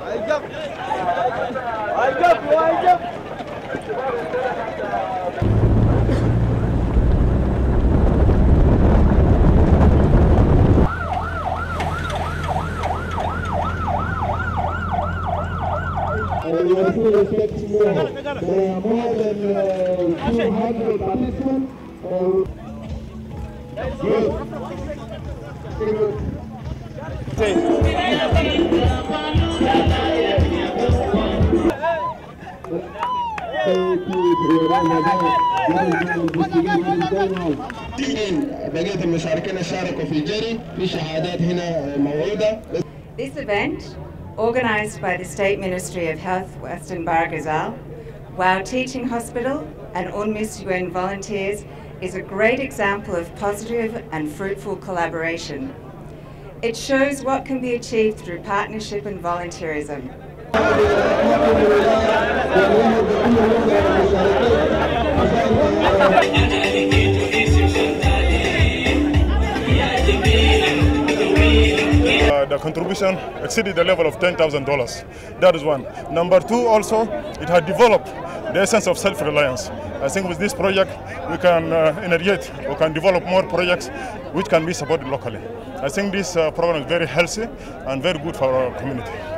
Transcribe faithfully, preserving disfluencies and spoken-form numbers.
We are still expecting more. There are more than uh, two hundred participants. Uh, good. Good. بقية المشاركين شاركوا في جري في شهادات هنا موعودة. This event, organised by the State Ministry of Health Western Bargazal, WOW Teaching Hospital and UNMISS U N volunteers, is a great example of positive and fruitful collaboration. It shows what can be achieved through partnership and volunteerism. Uh, the contribution exceeded the level of ten thousand dollars. That is one. Number two, also, it had developed the essence of self-reliance. I think with this project, we can uh, initiate or can develop more projects which can be supported locally. I think this uh, program is very healthy and very good for our community.